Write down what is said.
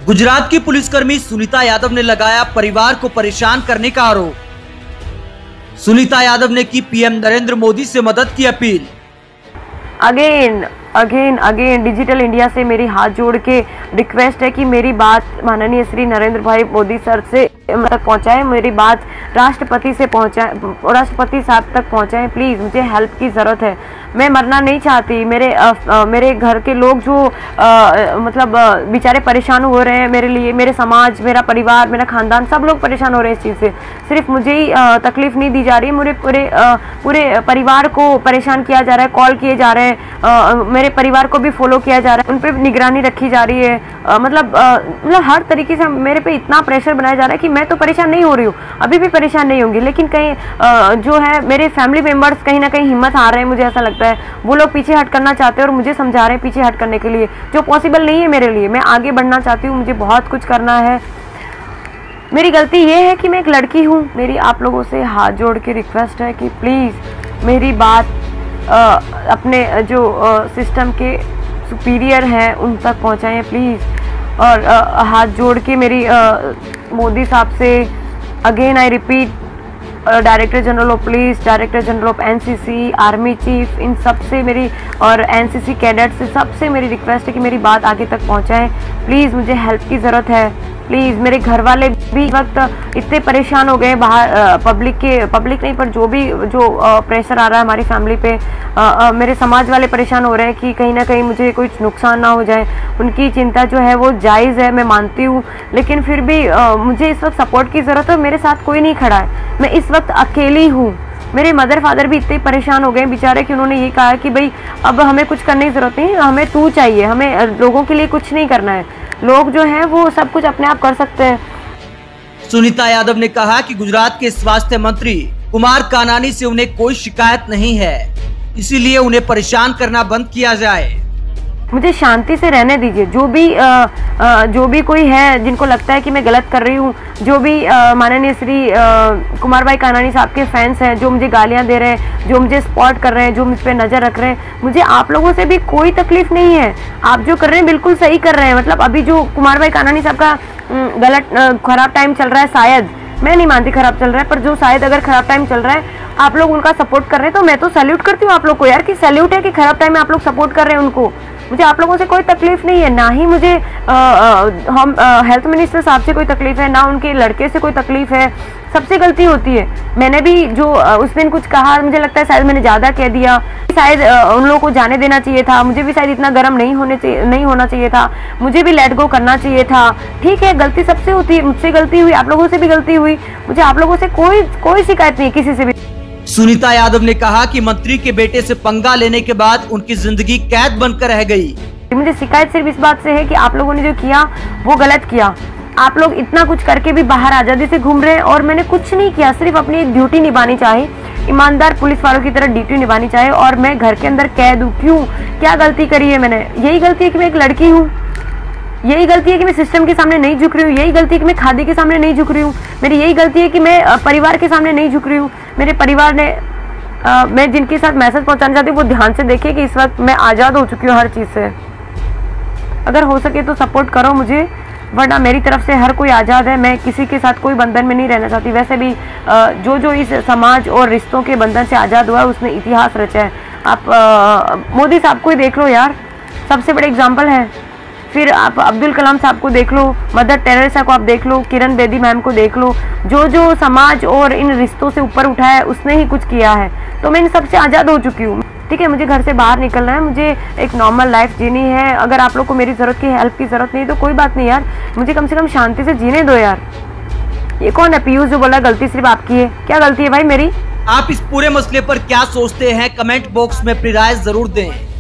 गुजरात की पुलिसकर्मी सुनीता यादव ने लगाया परिवार को परेशान करने का आरोप। सुनीता यादव ने की पीएम नरेंद्र मोदी से मदद की अपील। अगेन डिजिटल इंडिया से मेरी हाथ जोड़ के रिक्वेस्ट है कि मेरी बात माननीय श्री नरेंद्र भाई मोदी सर से तक पहुंचाएं, मेरी बात राष्ट्रपति से पहुंचाएं, राष्ट्रपति साहब तक पहुंचाएं। प्लीज़, मुझे हेल्प की ज़रूरत है। मैं मरना नहीं चाहती। मेरे घर के लोग जो मतलब बेचारे परेशान हो रहे हैं मेरे लिए, मेरे समाज, मेरा परिवार, मेरा खानदान, सब लोग परेशान हो रहे हैं इस चीज़ से। सिर्फ मुझे ही तकलीफ नहीं दी जा रही, मुझे पूरे परिवार को परेशान किया जा रहा है, कॉल किए जा रहे हैं, मेरे परिवार को भी फॉलो किया जा रहा है, उन पर निगरानी रखी जा रही है। मतलब हर तरीके से मेरे पे इतना प्रेशर बनाया जा रहा है कि मैं तो परेशान नहीं हो रही हूँ, अभी भी परेशान नहीं होंगी, लेकिन कहीं जो है मेरे फैमिली मेम्बर्स कहीं ना कहीं हिम्मत हार रहे हैं। मुझे ऐसा लगता है वो लोग पीछे हट करना चाहते हैं और मुझे समझा रहे हैं पीछे हट करने के लिए, जो पॉसिबल नहीं है मेरे लिए। मैं आगे बढ़ना चाहती हूँ, मुझे बहुत कुछ करना है। मेरी गलती ये है कि मैं एक लड़की हूँ। मेरी आप लोगों से हाथ जोड़ के रिक्वेस्ट है कि प्लीज़ मेरी बात अपने जो सिस्टम के सुपीरियर हैं उन तक पहुँचाएँ प्लीज़। और हाथ जोड़ के मेरी मोदी साहब से again I repeat, director general of police, director general of NCC, army chief, इन सब से मेरी और एनसीसी कैडेट से सबसे मेरी रिक्वेस्ट है कि मेरी बात आगे तक पहुंचाएं। प्लीज़, मुझे हेल्प की ज़रूरत है। प्लीज़, मेरे घर वाले भी वक्त इतने परेशान हो गए, बाहर पब्लिक नहीं पर जो प्रेशर आ रहा है हमारी फैमिली पे, मेरे समाज वाले परेशान हो रहे हैं कि कहीं ना कहीं मुझे कुछ नुकसान ना हो जाए। उनकी चिंता जो है वो जायज़ है, मैं मानती हूँ, लेकिन फिर भी मुझे इस वक्त सपोर्ट की ज़रूरत है। मेरे साथ कोई नहीं खड़ा है, मैं इस वक्त अकेली हूँ। मेरे मदर फादर भी इतने परेशान हो गए बेचारे कि उन्होंने ये कहा कि भाई अब हमें कुछ करने की ज़रूरत नहीं, हमें तू चाहिए, हमें लोगों के लिए कुछ नहीं करना है, लोग जो हैं वो सब कुछ अपने आप कर सकते हैं। सुनीता यादव ने कहा कि गुजरात के स्वास्थ्य मंत्री कुमार कानानी से उन्हें कोई शिकायत नहीं है, इसीलिए उन्हें परेशान करना बंद किया जाए। मुझे शांति से रहने दीजिए। जो भी कोई है जिनको लगता है कि मैं गलत कर रही हूँ, जो भी माननीय श्री कुमार भाई कानानी साहब के फैंस हैं, जो मुझे गालियाँ दे रहे हैं, जो मुझे सपोर्ट कर रहे हैं, जो मुझ पर नज़र रख रहे हैं, मुझे आप लोगों से भी कोई तकलीफ नहीं है। आप जो कर रहे हैं बिल्कुल सही कर रहे हैं। मतलब अभी जो कुमार भाई कानानी साहब का खराब टाइम चल रहा है, शायद, मैं नहीं मानती खराब चल रहा है, पर जो शायद अगर खराब टाइम चल रहा है, आप लोग उनका सपोर्ट कर रहे हैं, तो मैं तो सैल्यूट करती हूँ आप लोग को यार, कि सैल्यूट है कि खराब टाइम में आप लोग सपोर्ट कर रहे हैं उनको। मुझे आप लोगों से कोई तकलीफ नहीं है, ना ही मुझे हम हेल्थ मिनिस्टर साहब से कोई तकलीफ है, ना उनके लड़के से कोई तकलीफ है। सबसे गलती होती है। मैंने भी जो उस दिन कुछ कहा, मुझे लगता है शायद मैंने ज़्यादा कह दिया, शायद उन लोगों को जाने देना चाहिए था, मुझे भी शायद इतना गर्म नहीं होना चाहिए था, मुझे भी लेट गो करना चाहिए था। ठीक है, गलती सबसे होती है, मुझसे गलती हुई, आप लोगों से भी गलती हुई, मुझे आप लोगों से कोई शिकायत नहीं, किसी से भी। सुनीता यादव ने कहा कि मंत्री के बेटे से पंगा लेने के बाद उनकी जिंदगी कैद बनकर रह गई। मुझे शिकायत सिर्फ इस बात से है कि आप लोगों ने जो किया वो गलत किया। आप लोग इतना कुछ करके भी बाहर आज़ादी से घूम रहे हैं और मैंने कुछ नहीं किया, सिर्फ अपनी एक ड्यूटी निभानी चाहिए, ईमानदार पुलिस वालों की तरह ड्यूटी निभानी चाहिए, और मैं घर के अंदर कैद हूँ। क्यों? क्या गलती करी है मैंने? यही गलती है कि मैं एक लड़की हूँ, यही गलती है कि मैं सिस्टम के सामने नहीं झुक रही हूँ, यही गलती है कि मैं खादी के सामने नहीं झुक रही हूँ, मेरी यही गलती है कि मैं परिवार के सामने नहीं झुक रही हूँ। मेरे परिवार ने मैं जिनके साथ मैसेज पहुँचाना चाहती हूँ वो ध्यान से देखिए कि इस वक्त मैं आज़ाद हो चुकी हूँ हर चीज़ से। अगर हो सके तो सपोर्ट करो मुझे, वरना मेरी तरफ से हर कोई आज़ाद है। मैं किसी के साथ कोई बंधन में नहीं रहना चाहती। वैसे भी जो इस समाज और रिश्तों के बंधन से आज़ाद हुआ है उसने इतिहास रचा है। आप मोदी साहब को ही देख लो यार, सबसे बड़े एग्जाम्पल है। फिर आप अब्दुल कलाम साहब को देख लो, मदर टेरेसा को आप देख लो, किरण बेदी मैम को देख लो, जो समाज और इन रिश्तों से ऊपर उठाया है उसने ही कुछ किया है। तो मैं इन सबसे आज़ाद हो चुकी हूँ। ठीक है, मुझे घर से बाहर निकलना है, मुझे एक नॉर्मल लाइफ जीनी है। अगर आप लोग को मेरी ज़रूरत की हेल्प की ज़रूरत नहीं तो कोई बात नहीं यार, मुझे कम से कम शांति से जीने दो यार। ये कौन है पीयूष जो बोला गलती सिर्फ आपकी है? क्या गलती है भाई मेरी? आप इस पूरे मसले पर क्या सोचते हैं? कमेंट बॉक्स में अपनी राय जरूर दें।